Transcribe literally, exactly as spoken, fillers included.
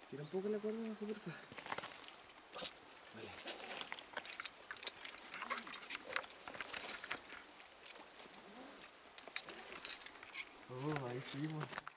Tira un poco la cuerda, porfa. Vale. Oh, ahí seguimos.